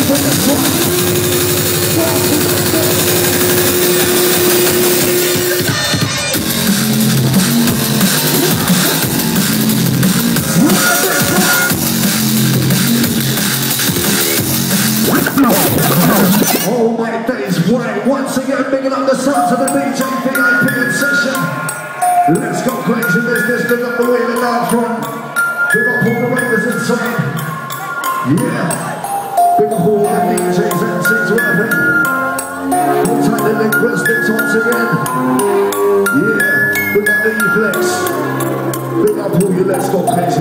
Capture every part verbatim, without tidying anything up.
Oh my days, right, once again bigging up the sounds of the D J V I P in session. Let's go crazy business, big up the way the dance from. Big up all the ravers inside. Yeah, big up all the D Js, M Cs, whatever. Hold tight the linguistics once again. Yeah, big up the E-Flex. Big up all you let's go crazy.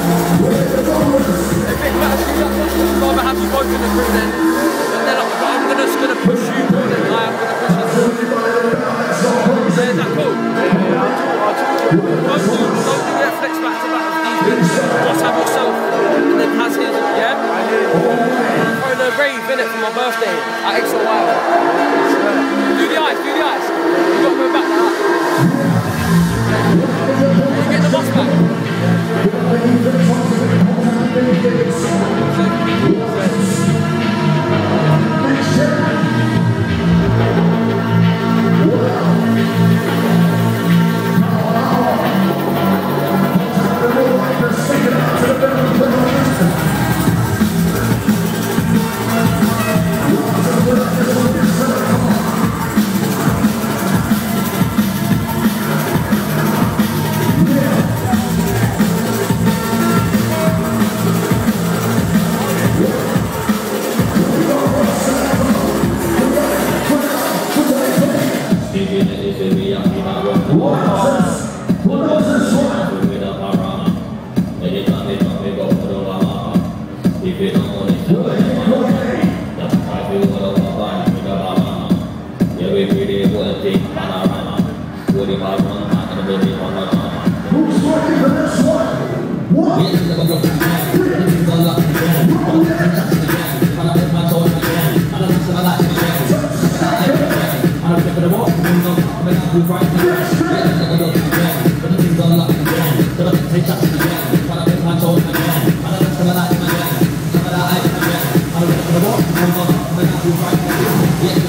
Rather have you both in the crew then, and then I'm, I'm going to just going to push you more than I am going to push you. Yeah, is that cool? Don't do, don't do that flex back to back with these bits. Just have yourself and then has his, yeah? Throw the rave in it for my birthday at X O Y. Do the ice, do the ice. You got to go back to that. You get the boss back. Yeah.